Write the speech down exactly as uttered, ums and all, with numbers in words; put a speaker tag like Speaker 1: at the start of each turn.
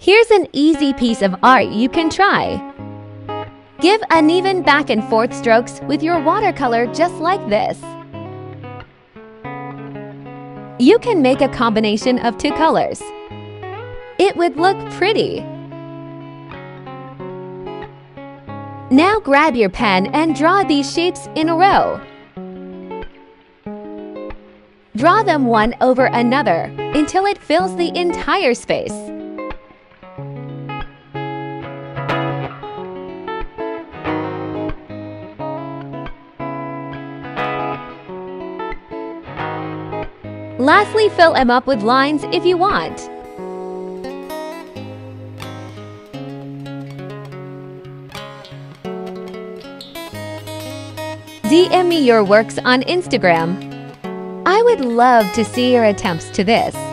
Speaker 1: Here's an easy piece of art you can try. Give uneven back and forth strokes with your watercolor just like this. You can make a combination of two colors. It would look pretty. Now grab your pen and draw these shapes in a row. Draw them one over another until it fills the entire space. Lastly, fill them up with lines if you want. D M me your works on Instagram. I would love to see your attempts to this.